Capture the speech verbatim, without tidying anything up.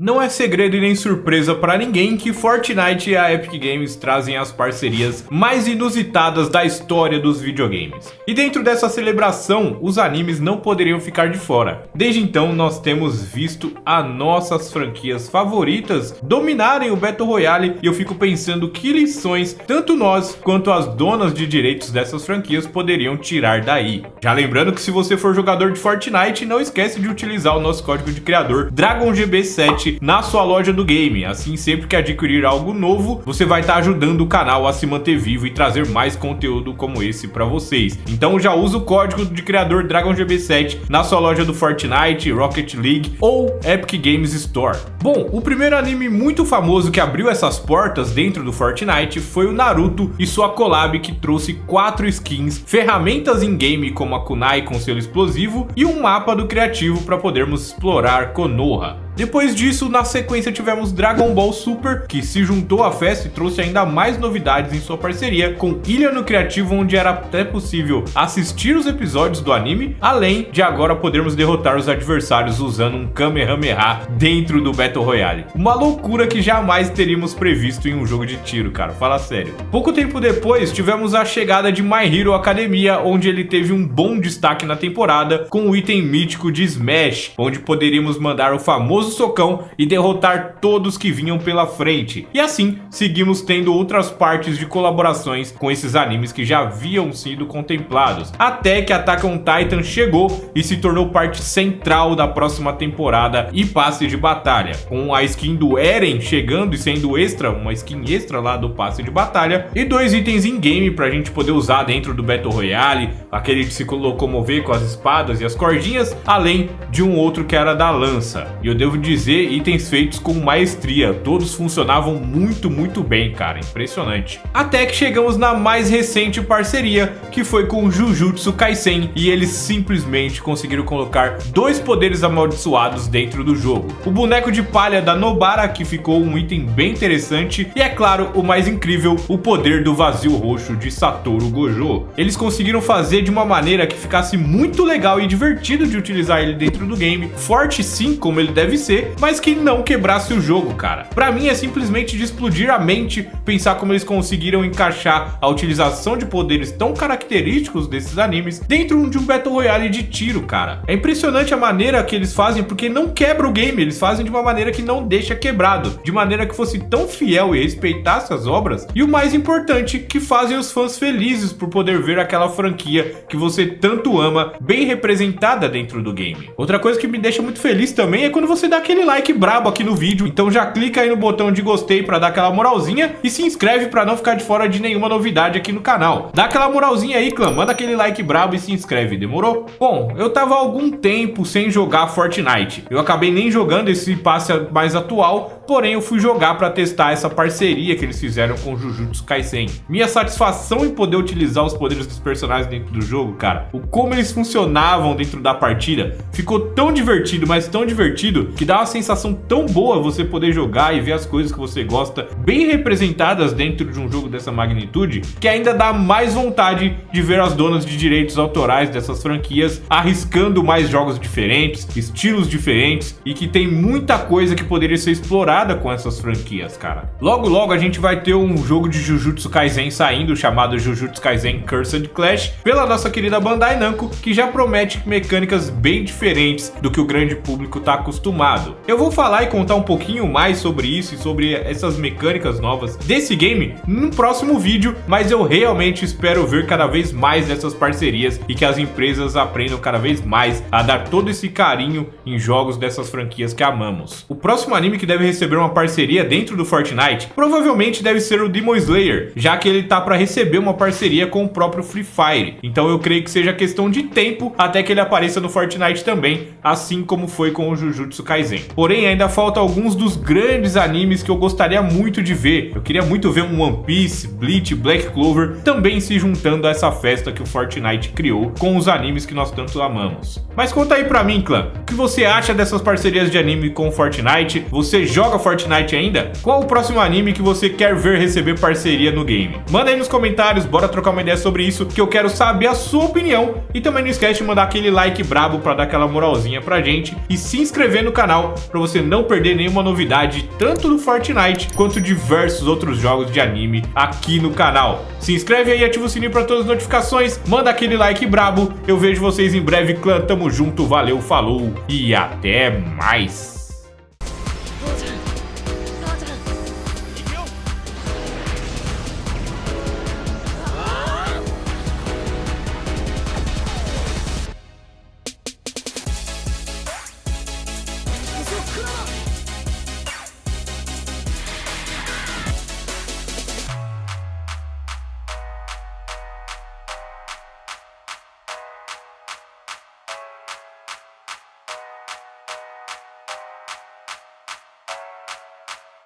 Não é segredo e nem surpresa para ninguém que Fortnite e a Epic Games trazem as parcerias mais inusitadas da história dos videogames. E dentro dessa celebração, os animes não poderiam ficar de fora. Desde então, nós temos visto as nossas franquias favoritas dominarem o Battle Royale e eu fico pensando que lições tanto nós quanto as donas de direitos dessas franquias poderiam tirar daí. Já lembrando que se você for jogador de Fortnite, não esquece de utilizar o nosso código de criador Dragon G B sete na sua loja do game. Assim, sempre que adquirir algo novo, você vai estar ajudando o canal a se manter vivo e trazer mais conteúdo como esse para vocês. Então já usa o código de criador Dragon G B sete na sua loja do Fortnite, Rocket League ou Epic Games Store. Bom, o primeiro anime muito famoso que abriu essas portas dentro do Fortnite foi o Naruto e sua collab, que trouxe quatro skins, ferramentas in game como a kunai com selo explosivo e um mapa do criativo para podermos explorar Konoha. Depois disso, na sequência tivemos Dragon Ball Super, que se juntou à festa e trouxe ainda mais novidades em sua parceria com Ilha no Criativo, onde era até possível assistir os episódios do anime, além de agora podermos derrotar os adversários usando um Kamehameha dentro do Battle Royale. Uma loucura que jamais teríamos previsto em um jogo de tiro, cara, fala sério. Pouco tempo depois, tivemos a chegada de My Hero Academia, onde ele teve um bom destaque na temporada com o item mítico de Smash, onde poderíamos mandar o famoso socão e derrotar todos que vinham pela frente. E assim, seguimos tendo outras partes de colaborações com esses animes que já haviam sido contemplados, até que Attack on Titan chegou e se tornou parte central da próxima temporada e passe de batalha, com a skin do Eren chegando e sendo extra, uma skin extra lá do passe de batalha, e dois itens in game pra gente poder usar dentro do Battle Royale, aquele de se locomover com as espadas e as cordinhas, além de um outro que era da lança. E eu devo dizer, itens feitos com maestria, todos funcionavam muito, muito bem, cara, impressionante. Até que chegamos na mais recente parceria, que foi com Jujutsu Kaisen, e eles simplesmente conseguiram colocar dois poderes amaldiçoados dentro do jogo. O boneco de palha da Nobara, que ficou um item bem interessante, e é claro, o mais incrível, o poder do vazio roxo de Satoru Gojo. Eles conseguiram fazer de uma maneira que ficasse muito legal e divertido de utilizar ele dentro do game, forte sim, como ele deve ser, mas que não quebrasse o jogo, cara. Pra mim é simplesmente de explodir a mente pensar como eles conseguiram encaixar a utilização de poderes tão característicos desses animes dentro de um Battle Royale de tiro, cara. É impressionante a maneira que eles fazem, porque não quebra o game, eles fazem de uma maneira que não deixa quebrado, de maneira que fosse tão fiel e respeitasse as obras, e o mais importante, que fazem os fãs felizes por poder ver aquela franquia que você tanto ama bem representada dentro do game. Outra coisa que me deixa muito feliz também é quando você dá aquele like brabo aqui no vídeo, então já clica aí no botão de gostei para dar aquela moralzinha e se inscreve para não ficar de fora de nenhuma novidade aqui no canal. Dá aquela moralzinha aí, clã, manda aquele like brabo e se inscreve, demorou? Bom, eu tava há algum tempo sem jogar Fortnite, eu acabei nem jogando esse passe mais atual, porém eu fui jogar para testar essa parceria que eles fizeram com Jujutsu Kaisen. Minha satisfação em poder utilizar os poderes dos personagens dentro do jogo, cara, o como eles funcionavam dentro da partida, ficou tão divertido, mas tão divertido, que dá uma sensação tão boa você poder jogar e ver as coisas que você gosta bem representadas dentro de um jogo dessa magnitude, que ainda dá mais vontade de ver as donas de direitos autorais dessas franquias arriscando mais jogos diferentes, estilos diferentes, e que tem muita coisa que poderia ser explorada com essas franquias, cara. Logo logo a gente vai ter um jogo de Jujutsu Kaisen saindo, chamado Jujutsu Kaisen Cursed Clash, pela nossa querida Bandai Namco, que já promete mecânicas bem diferentes do que o grande público tá acostumado. Eu vou falar e contar um pouquinho mais sobre isso e sobre essas mecânicas novas desse game no próximo vídeo, mas eu realmente espero ver cada vez mais dessas parcerias e que as empresas aprendam cada vez mais a dar todo esse carinho em jogos dessas franquias que amamos. O próximo anime que deve receber uma parceria dentro do Fortnite provavelmente deve ser o Demon Slayer, já que ele tá para receber uma parceria com o próprio Free Fire, então eu creio que seja questão de tempo até que ele apareça no Fortnite também, assim como foi com o Jujutsu Kaisen. Porém, ainda falta alguns dos grandes animes que eu gostaria muito de ver. Eu queria muito ver um One Piece, Bleach, Black Clover também se juntando a essa festa que o Fortnite criou com os animes que nós tanto amamos. Mas conta aí pra mim, clã, o que você acha dessas parcerias de anime com o Fortnite? Você joga joga Fortnite ainda? Qual o próximo anime que você quer ver receber parceria no game? Manda aí nos comentários, bora trocar uma ideia sobre isso, que eu quero saber a sua opinião. E também não esquece de mandar aquele like brabo pra dar aquela moralzinha pra gente e se inscrever no canal pra você não perder nenhuma novidade, tanto do Fortnite quanto diversos outros jogos de anime aqui no canal. Se inscreve aí e ativa o sininho pra todas as notificações, manda aquele like brabo. Eu vejo vocês em breve, clã, tamo junto, valeu, falou e até mais.